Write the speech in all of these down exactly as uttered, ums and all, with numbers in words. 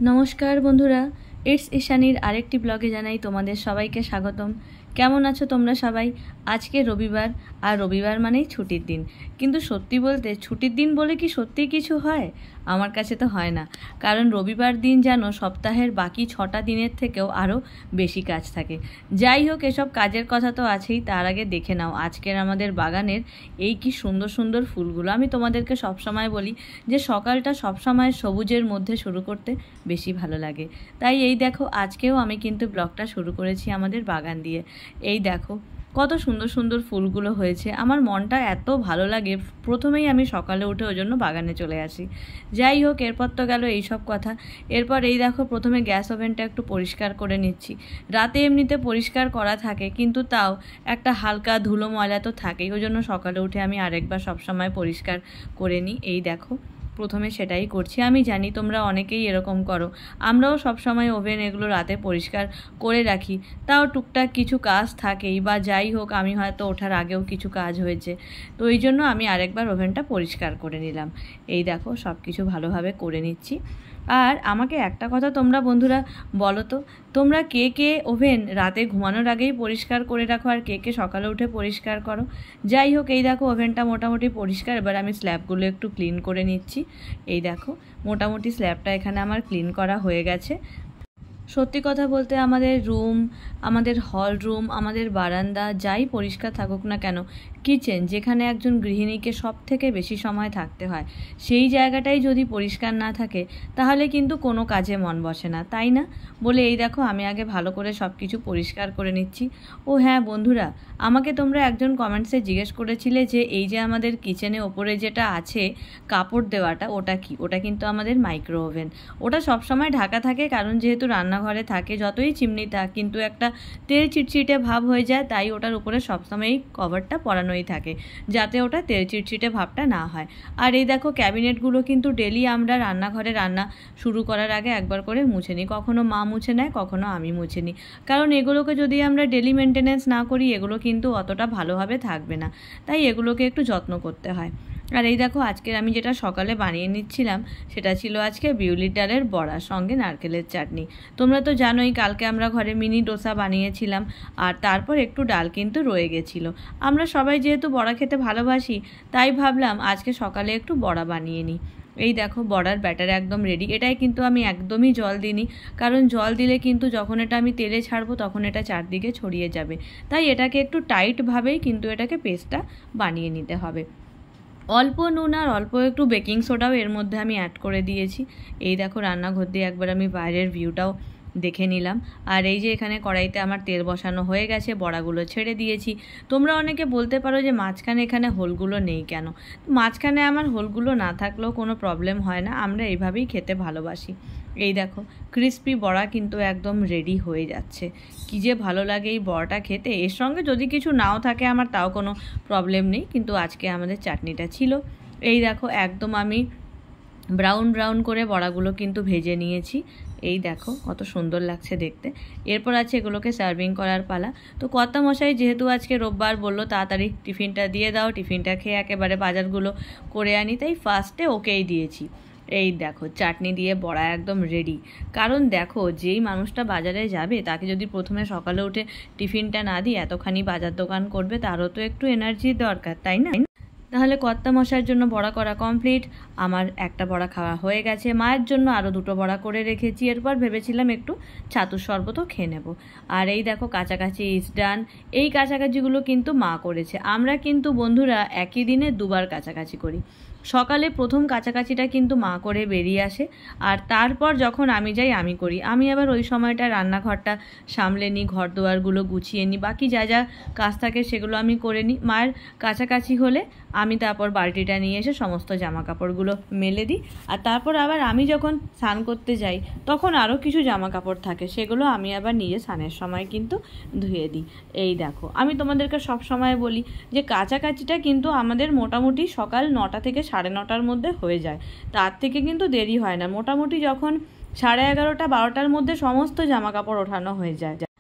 নমস্কার বন্ধুরা, ইটস ঈশানীর আরেকটি ব্লগে জানাই তোমাদের সবাইকে স্বাগতম। কেমন আছো তোমরা সবাই? আজকে রবিবার, আর রবিবার মানেই ছুটির দিন। কিন্তু সত্যি বলতে ছুটির দিন বলে কি সত্যি কিছু হয়? আমার কাছে তো হয় না, কারণ রবিবার দিন যেন সপ্তাহের বাকি ছটা দিনের থেকেও আরও বেশি কাজ থাকে। যাই হোক, এসব কাজের কথা তো আছেই, তার আগে দেখে নাও আজকের আমাদের বাগানের এই কি সুন্দর সুন্দর ফুলগুলো। আমি তোমাদেরকে সবসময় বলি যে সকালটা সবসময় সবুজের মধ্যে শুরু করতে বেশি ভালো লাগে। তাই এই দেখো, আজকেও আমি কিন্তু ব্লগটা শুরু করেছি আমাদের বাগান দিয়ে। এই দেখো কত সুন্দর সুন্দর ফুলগুলো হয়েছে, আমার মনটা এত ভালো লাগে। প্রথমেই আমি সকালে উঠে ওই জন্য বাগানে চলে আসি। যাই হোক, এরপর তো গেল এইসব কথা। এরপর এই দেখো, প্রথমে গ্যাস ওভেনটা একটু পরিষ্কার করে নিচ্ছি। রাতে এমনিতে পরিষ্কার করা থাকে, কিন্তু তাও একটা হালকা ধুলো ময়লা তো থাকেই, ওই জন্য সকালে উঠে আমি আরেকবার সবসময় পরিষ্কার করে নিই। এই দেখো, প্রথমে সেটাই করছি। আমি জানি তোমরা অনেকেই এরকম করো, আমরাও সবসময় ওভেন এগুলো রাতে পরিষ্কার করে রাখি। তাও টুকটাক কিছু কাজ থাকেই, বা যাই হোক আমি হয়তো ওঠার আগেও কিছু কাজ হয়েছে, তো এই জন্য আমি আরেকবার ওভেনটা পরিষ্কার করে নিলাম। এই দেখো, সব কিছু ভালোভাবে করে নিচ্ছি। আর আমাকে একটা কথা তোমরা বন্ধুরা বলো তো, তোমরা কে কে ওভেন রাতে ঘুমানোর আগেই পরিষ্কার করে রাখো, আর কে কে সকালে উঠে পরিষ্কার করো? যাই হোক, এই দেখো ওভেনটা মোটামুটি পরিষ্কার। এবার আমি স্ল্যাবগুলো একটু ক্লিন করে নিচ্ছি। এই দেখো, মোটামুটি স্ল্যাবটা এখানে আমার ক্লিন করা হয়ে গেছে। সত্যি কথা বলতে আমাদের রুম, আমাদের হল রুম, আমাদের বারান্দা যাই পরিষ্কার থাকুক না কেন, কিচেন যেখানে একজন গৃহিণীকে সব থেকে বেশি সময় থাকতে হয়, সেই জায়গাটাই যদি পরিষ্কার না থাকে তাহলে কিন্তু কোনো কাজে মন বসে না, তাই না? বলে এই দেখো, আমি আগে ভালো করে সব কিছু পরিষ্কার করে নিচ্ছি। ও হ্যাঁ বন্ধুরা, আমাকে তোমরা একজন কমেন্টসে জিজ্ঞেস করেছিলে যে এই যে আমাদের কিচেনে ওপরে যেটা আছে কাপড় দেওয়াটা, ওটা কি? ওটা কিন্তু আমাদের মাইক্রো ওভেন। ওটা সবসময় ঢাকা থাকে, কারণ যেহেতু রান্নাঘরে থাকে, যতই চিমনি থাক কিন্তু একটা তেল চিটচিটে ভাব হয়ে যায়, তাই ওটার উপরে সবসময়ই কভারটা পরানোই থাকে, যাতে ওটা তেল চিটচিটে ভাবটা না হয়। আর এই দেখো, ক্যাবিনেটগুলো কিন্তু ডেলি আমরা রান্নাঘরে রান্না শুরু করার আগে একবার করে মুছে নিই। কখনো মা মুছে নেয়, কখনো আমি মুছে নিই, কারণ এগুলোকে যদি আমরা ডেলি মেনটেনেন্স না করি এগুলো কিন্তু অতটা ভালোভাবে থাকবে না, তাই এগুলোকে একটু যত্ন করতে হয়। আর এই দেখো, আজকের আমি যেটা সকালে বানিয়ে নিচ্ছিলাম সেটা ছিল আজকে বিউলির ডালের বড়া সঙ্গে নারকেলের চাটনি। তোমরা তো জানোই কালকে আমরা ঘরে মিনি ডোসা বানিয়েছিলাম, আর তারপর একটু ডাল কিন্তু রয়ে গেছিলো। আমরা সবাই যেহেতু বড়া খেতে ভালোবাসি, তাই ভাবলাম আজকে সকালে একটু বড়া বানিয়ে নিই। এই দেখো, বড়ার ব্যাটার একদম রেডি। এটাই কিন্তু আমি একদমই জল দিইনি, কারণ জল দিলে কিন্তু যখন এটা আমি তেলে ছাড়বো তখন এটা চারদিকে ছড়িয়ে যাবে, তাই এটাকে একটু টাইটভাবেই কিন্তু এটাকে পেস্টটা বানিয়ে নিতে হবে। অল্প নুন আর অল্প একটু বেকিং সোডাও এর মধ্যে আমি অ্যাড করে দিয়েছি। এই দেখো, রান্নাঘর দিয়ে একবার আমি বাইরের ভিউটাও দেখে নিলাম। আর এই যে এখানে কড়াইতে আমার তেল বসানো হয়ে গেছে, বড়াগুলো ছেড়ে দিয়েছি। তোমরা অনেকে বলতে পারো যে মাঝখানে এখানে হোলগুলো নেই কেন? মাঝখানে আমার হোলগুলো না থাকলেও কোনো প্রবলেম হয় না, আমরা এইভাবেই খেতে ভালোবাসি। এই দেখো, ক্রিস্পি বড়া কিন্তু একদম রেডি হয়ে যাচ্ছে। কী যে ভালো লাগে এই বড়াটা খেতে। এর সঙ্গে যদি কিছু নাও থাকে আমার তাও কোনো প্রবলেম নেই, কিন্তু আজকে আমাদের চাটনিটা ছিল। এই দেখো, একদম আমি ব্রাউন ব্রাউন করে বড়াগুলো কিন্তু ভেজে নিয়েছি। এই দেখো কত সুন্দর লাগছে দেখতে। এরপর আছে এগুলোকে সার্ভিং করার পালা। তো কর্তামশাই যেহেতু আজকে রোববার বললো তাড়াতাড়ি টিফিনটা দিয়ে দাও, টিফিনটা খেয়ে একেবারে বাজারগুলো করে আনি, তাই ফার্স্টে ওকেই দিয়েছি। এই দেখো, চাটনি দিয়ে বড়া একদম রেডি। কারণ দেখো, যেই মানুষটা বাজারে যাবে তাকে যদি প্রথমে সকালে উঠে টিফিনটা না দিই, এতখানি বাজার দোকান করবে, তারও তো একটু এনার্জির দরকার, তাই না? তাহলে কর্তামশাইয়ের জন্য বড়া করা কমপ্লিট। আমার একটা বড়া খাওয়া হয়ে গেছে, মায়ের জন্য আরও দুটো বড়া করে রেখেছি। এরপর ভেবেছিলাম একটু ছাতুর শরবতও খেয়ে নেব। আর এই দেখো, কাছাকাছি ইজ ডান। এই কাছাকাছিগুলো কিন্তু মা করেছে। আমরা কিন্তু বন্ধুরা একই দিনে দুবার কাছাকাছি করি। সকালে প্রথম কাছাকাছিটা কিন্তু মা করে বেরিয়ে আসে, আর তারপর যখন আমি যাই আমি করি। আমি আবার ওই সময়টা রান্নাঘরটা সামলে নিই, ঘর দুয়ারগুলো গুছিয়ে নিই, বাকি যা যা কাজ থাকে সেগুলো আমি করে নিই। মায়ের কাছাকাছি হলে আমি তারপর বালতিটা নিয়ে এসে সমস্ত জামা কাপড়গুলো মেলে দিই। আর তারপর আবার আমি যখন স্নান করতে যাই তখন আরও কিছু জামা কাপড় থাকে, সেগুলো আমি আবার নিজে স্নানের সময় কিন্তু ধুয়ে দিই। এই দেখো, আমি তোমাদেরকে সব সময় বলি যে কাছাকাছিটা কিন্তু আমাদের মোটামুটি সকাল নটা থেকে সাড়ে নটার মধ্যে হয়ে যায়, তার থেকে কিন্তু দেরি হয় না। মোটামুটি যখন সাড়ে এগারোটা বারোটার মধ্যে সমস্ত জামা কাপড় ওঠানো হয়ে যায়।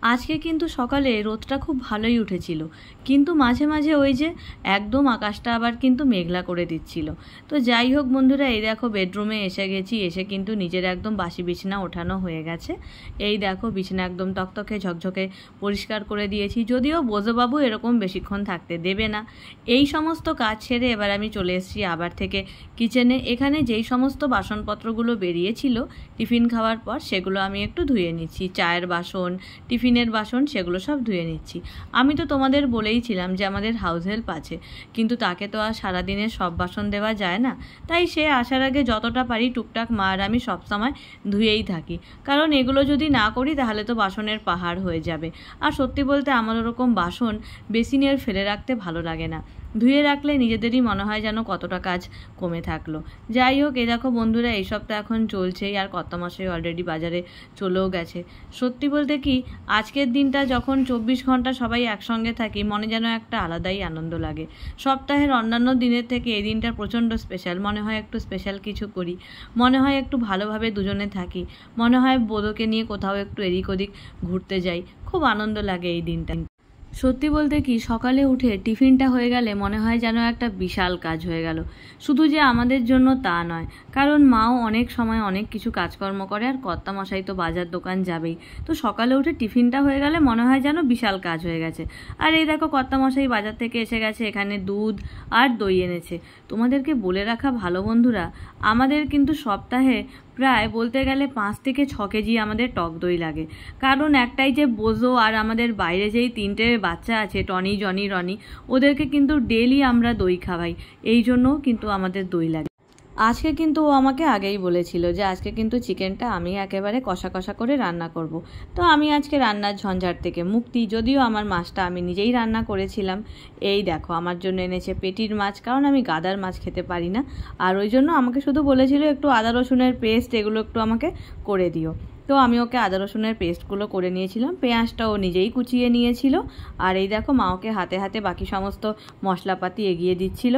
আজকে কিন্তু সকালে রোদটা খুব ভালোই উঠেছিল, কিন্তু মাঝে মাঝে ওই যে একদম আকাশটা আবার কিন্তু মেঘলা করে দিচ্ছিল। তো যাই হোক বন্ধুরা, এই দেখো বেডরুমে এসে গেছি। এসে কিন্তু নিজের একদম বাসি বিছানা ওঠানো হয়ে গেছে। এই দেখো বিছানা একদম তকতকে ঝকঝকে পরিষ্কার করে দিয়েছি, যদিও বোঝবাবু এরকম বেশিক্ষণ থাকতে দেবে না। এই সমস্ত কাজ ছেড়ে এবার আমি চলে এসেছি আবার থেকে কিচেনে। এখানে যেই সমস্ত বাসনপত্রগুলো বেরিয়েছিল টিফিন খাওয়ার পর, সেগুলো আমি একটু ধুয়ে নিচ্ছি। চায়ের বাসন, টিফিনের বাসন, সেগুলো সব ধুয়ে নিচ্ছি। আমি তো তোমাদের বলেইছিলাম যে আমাদের হাউস হেল্প আছে, কিন্তু তাকে তো আর সারাদিনের সব বাসন দেওয়া যায় না। তাই সে আসার আগে যতটা পারি টুকটাক মা আর আমি সবসময় ধুয়েই থাকি, কারণ এগুলো যদি না করি তাহলে তো বাসনের পাহাড় হয়ে যাবে। আর সত্যি বলতে আমার ওরকম বাসন বেসিনের ফেলে রাখতে ভালো লাগে না। ধুয়ে রাখলে নিজেদেরই মনে হয় যেন কতটা কাজ কমে থাকলো। যাই হোক, এ দেখো বন্ধুরা, এই সপ্তাহ এখন চলছেই, আর কত মাসে অলরেডি বাজারে চলেও গেছে। সত্যি বলতে কি, আজকের দিনটা যখন চব্বিশ ঘন্টা সবাই একসঙ্গে থাকি, মনে যেন একটা আলাদাই আনন্দ লাগে। সপ্তাহের অন্যান্য দিনের থেকে এই দিনটা প্রচণ্ড স্পেশাল। মনে হয় একটু স্পেশাল কিছু করি, মনে হয় একটু ভালোভাবে দুজনে থাকি, মনে হয় বোধকে নিয়ে কোথাও একটু এদিক ওদিক ঘুরতে যাই। খুব আনন্দ লাগে এই দিনটা। সত্যি বলতে কি, সকালে উঠে টিফিনটা হয়ে গেলে মনে হয় যেন একটা বিশাল কাজ হয়ে গেল। শুধু যে আমাদের জন্য তা নয়, কারণ মাও অনেক সময় অনেক কিছু কাজকর্ম করে, আর কর্তামশাই তো বাজার দোকান যাবেই। তো সকালে উঠে টিফিনটা হয়ে গেলে মনে হয় যেন বিশাল কাজ হয়ে গেছে। আর এই দেখো কর্তামশাই বাজার থেকে এসে গেছে, এখানে দুধ আর দই এনেছে। তোমাদেরকে বলে রাখা ভালো বন্ধুরা, আমাদের কিন্তু সপ্তাহে প্রায় বলতে গেলে পাঁচ থেকে ছ কেজি আমাদের টক দই লাগে। কারণ একটাই যে বোঝো, আর আমাদের বাইরে যেই তিনটে বাচ্চা আছে, টনি, জনি, রনি, ওদেরকে কিন্তু ডেলি আমরা দই খাওয়াই, এই জন্যও কিন্তু আমাদের দই লাগে। আজকে কিন্তু ও আমাকে আগেই বলেছিল যে আজকে কিন্তু চিকেনটা আমি একেবারে কষা কষা করে রান্না করব। তো আমি আজকে রান্নার ঝঞ্ঝাট থেকে মুক্তি, যদিও আমার মাছটা আমি নিজেই রান্না করেছিলাম। এই দেখো আমার জন্য এনেছে পেটির মাছ, কারণ আমি গাদার মাছ খেতে পারি না, আর ওই জন্য আমাকে শুধু বলেছিল একটু আদা রসুনের পেস্ট এগুলো একটু আমাকে করে দিও। তো আমি ওকে আদা রসুনের পেস্টগুলো করে নিয়েছিলাম, পেঁয়াজটা ও নিজেই কুচিয়ে নিয়েছিল। আর এই দেখো মা ওকে হাতে হাতে বাকি সমস্ত মশলাপাতি এগিয়ে দিচ্ছিল।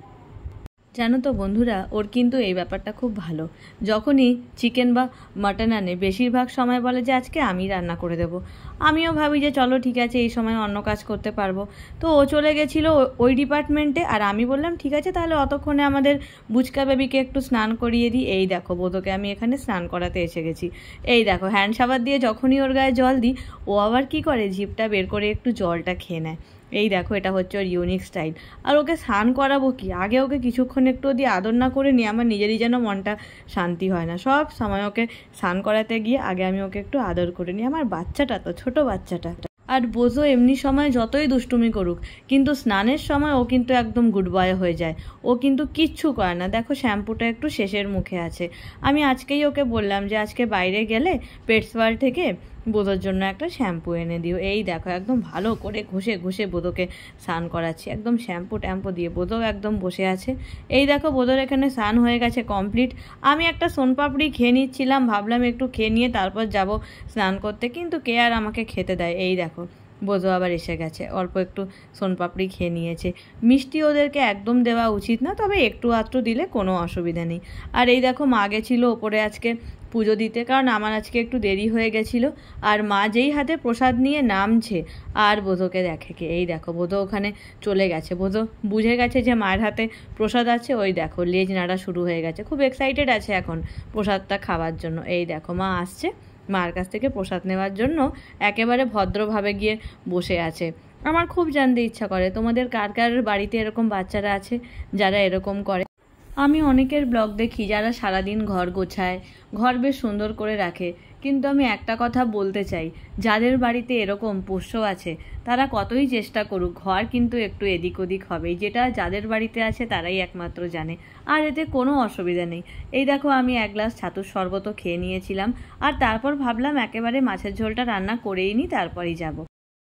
জানো তো বন্ধুরা, ওর কিন্তু এই ব্যাপারটা খুব ভালো। যখনই চিকেন বা মাটন আনে, বেশিরভাগ সময় বলে যে আজকে আমি রান্না করে দেবো। আমিও ভাবি যে চলো ঠিক আছে, এই সময় অন্য কাজ করতে পারবো। তো ও চলে গেছিলো ওই ডিপার্টমেন্টে, আর আমি বললাম ঠিক আছে তাহলে অতক্ষণে আমাদের বুচকা বেবিকে একটু স্নান করিয়ে দিই। এই দেখো বোধকে আমি এখানে স্নান করাতে এসে গেছি। এই দেখো হ্যান্ড শাওয়ার দিয়ে যখনই ওর গায়ে জল দিই, ও আবার কি করে জিভটা বের করে একটু জলটা খেয়ে নেয়। এই দেখো এটা হচ্ছে ওর ইউনিক স্টাইল। আর ওকে স্নান করাবো কি, আগে ওকে কিছুক্ষণ একটু দিয়ে আদর না করে নিয়ে আমার নিজেরই যেন মনটা শান্তি হয় না। সব সময় ওকে স্নান করাতে গিয়ে আগে আমি ওকে একটু আদর করে নিই। আমার বাচ্চাটা তো, ছোট বাচ্চাটা। আর বোঝো এমনি সময় যতই দুষ্টুমি করুক, কিন্তু স্নানের সময় ও কিন্তু একদম গুড বয় হয়ে যায়। ও কিন্তু কিচ্ছু করে না। দেখো শ্যাম্পুটা একটু শেষের মুখে আছে। আমি আজকেই ওকে বললাম যে আজকে বাইরে গেলে পেটস ওয়ার্ল্ড থেকে বোধোর জন্য একটা শ্যাম্পু এনে দিও। এই দেখো একদম ভালো করে ঘষে ঘষে বোধোকে স্নান করাচ্ছি, একদম শ্যাম্পু ট্যাম্পু দিয়ে। বোধো একদম বসে আছে। এই দেখো বোধোর এখানে স্নান হয়ে গেছে কমপ্লিট। আমি একটা সোনপাপড়ি খেয়ে নিচ্ছিলাম, ভাবলাম একটু খেয়ে নিয়ে তারপর যাব স্নান করতে, কিন্তু কে আর আমাকে খেতে দেয়। এই দেখো বোঝো আবার এসে গেছে, অল্প একটু সোনপাপড়ি খেয়ে নিয়েছে। মিষ্টি ওদেরকে একদম দেওয়া উচিত না, তবে একটু আধটু দিলে কোনো অসুবিধা নেই। আর এই দেখো মা গেছিলো ওপরে আজকে পুজো দিতে, কারণ আমার আজকে একটু দেরি হয়ে গেছিলো। আর মা যেই হাতে প্রসাদ নিয়ে নামছে, আর বোধোকে দেখে কে, এই দেখো বোধো ওখানে চলে গেছে। বোধো বুঝে গেছে যে মায়ের হাতে প্রসাদ আছে। ওই দেখো লেজ নাড়া শুরু হয়ে গেছে, খুব এক্সাইটেড আছে এখন প্রসাদটা খাওয়ার জন্য। এই দেখো মা আসছে মার কাছ থেকে প্রসাদ নেওয়ার জন্য, একেবারে ভদ্রভাবে গিয়ে বসে আছে। আমার খুব জানতে ইচ্ছা করে তোমাদের কার কার বাড়িতে এরকম বাচ্চারা আছে যারা এরকম করে। আমি অনেকের ব্লগ দেখি যারা সারাদিন ঘর গোছায়, ঘর বেশ সুন্দর করে রাখে, কিন্তু আমি একটা কথা বলতে চাই, যাদের বাড়িতে এরকম পোষ্য আছে তারা কতই চেষ্টা করুক, ঘর কিন্তু একটু এদিক ওদিক হবেই। যেটা যাদের বাড়িতে আছে তারাই একমাত্র জানে, আর এতে কোনো অসুবিধা নেই। এই দেখো আমি এক গ্লাস ছাতুর শরবতও খেয়ে নিয়েছিলাম, আর তারপর ভাবলাম একেবারে মাছের ঝোলটা রান্না করেই নিই, তারপরেই যাব।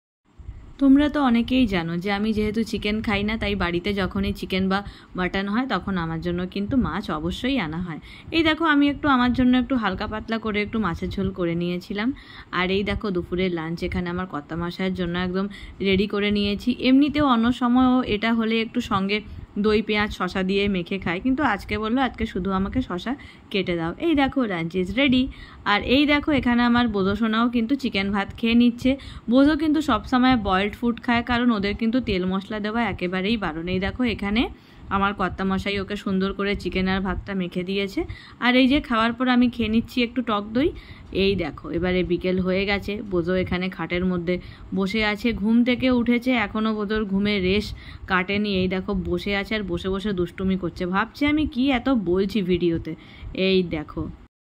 তোমরা তো অনেকেই জানো যে আমি যেহেতু চিকেন খাই না, তাই বাড়িতে যখনই চিকেন বা মাটন হয় তখন আমার জন্য কিন্তু মাছ অবশ্যই আনা হয়। এই দেখো আমি একটু আমার জন্য একটু হালকা পাতলা করে একটু মাছের ঝোল করে নিয়েছিলাম। আর এই দেখো দুপুরের লাঞ্চ এখানে আমার কর্তামশাইয়ের জন্য একদম রেডি করে নিয়েছি। এমনিতেও অন্য সময়ও এটা হলে একটু সঙ্গে দই পেঁয়াজ শশা দিয়ে মেখে খায়, কিন্তু আজকে বললো আজকে শুধু আমাকে শশা কেটে দাও। এই দেখো লাঞ্চ ইজ রেডি। আর এই দেখো এখানে আমার বোধো সোনাও কিন্তু চিকেন ভাত খেয়ে নিচ্ছে। বোধো কিন্তু সবসময় বয়েলড ফুড খায়, কারণ ওদের কিন্তু তেল মশলা দেওয়া একেবারেই বারণ। এই দেখো এখানে আমার কর্তামশাই ওকে সুন্দর করে চিকেন আর ভাতটা মেখে দিয়েছে। আর এই যে খাওয়ার পর আমি খেয়ে নিচ্ছি একটু টক দই। এই দেখো এবারে বিকেল হয়ে গেছে, বোধো এখানে খাটের মধ্যে বসে আছে, ঘুম থেকে উঠেছে, এখনও বোধোর ঘুমের রেশ কাটেনি। এই দেখো বসে আছে আর বসে বসে দুষ্টুমি করছে, ভাবছি আমি কি এত বলছি ভিডিওতে। এই দেখো।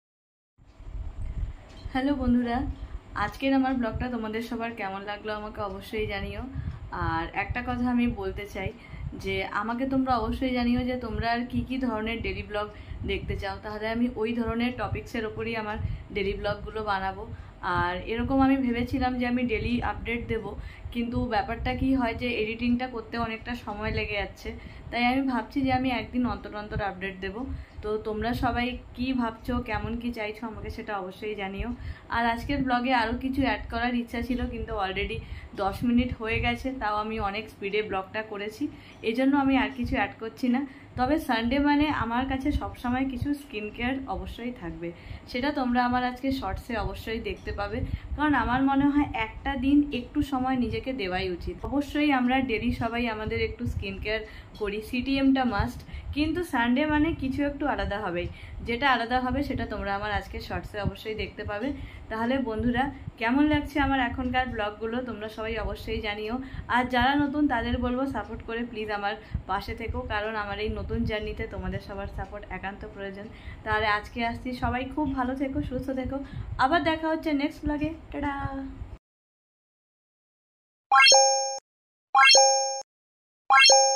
হ্যালো বন্ধুরা, আজকের আমার ব্লগটা তোমাদের সবার কেমন লাগলো আমাকে অবশ্যই জানিও। আর একটা কথা আমি বলতে চাই যে আমাকে তোমরা অবশ্যই জানিও যে তোমরা আর কী কী ধরনের ডেলি ব্লগ দেখতে চাও, তাহলে আমি ওই ধরনের টপিক্সের ওপরই আমার ডেলি ব্লগগুলো বানাবো। আর এরকম আমি ভেবেছিলাম যে আমি ডেলি আপডেট দেব, কিন্তু ব্যাপারটা কি হয় যে এডিটিংটা করতে অনেকটা সময় লেগে যাচ্ছে, তাই আমি ভাবছি যে আমি একদিন অন্তর অন্তর আপডেট দেব। তো তোমরা সবাই কি ভাবছো, কেমন কি চাইছো আমাকে সেটা অবশ্যই জানিও। আর আজকের ব্লগে আরও কিছু অ্যাড করার ইচ্ছা ছিল, কিন্তু অলরেডি দশ মিনিট হয়ে গেছে, তাও আমি অনেক স্পিডে ব্লগটা করেছি, এই জন্য আমি আর কিছু অ্যাড করছি না। তবে সানডে মানে আমার কাছে সবসময় কিছু স্কিন কেয়ার অবশ্যই থাকবে, সেটা তোমরা আমার আজকে শর্টসে অবশ্যই দেখতে পাবে, কারণ আমার মনে হয় একটা দিন একটু সময় নিজেকে দেওয়াই উচিত। অবশ্যই আমরা ডেলি সবাই আমাদের একটু স্কিন কেয়ার করি, সিটিএমটা মাস্ট, কিন্তু সানডে মানে কিছু একটু আলাদা হবেই। যেটা আলাদা হবে সেটা তোমরা আমার আজকে শর্টসে অবশ্যই দেখতে পাবে। তাহলে বন্ধুরা কেমন লাগছে আমার এখনকার ব্লগগুলো তোমরা সবাই অবশ্যই জানিও। আর যারা নতুন তাদের বলবো সাপোর্ট করে প্লিজ আমার পাশে থেকো, কারণ আমার এই নতুন জার্নিতে তোমাদের সবার সাপোর্ট একান্ত প্রয়োজন। তাহলে আজকে আসছি, সবাই খুব ভালো থেকো, সুস্থ থেকো, আবার দেখা হচ্ছে নেক্সট ব্লগে। টাটা।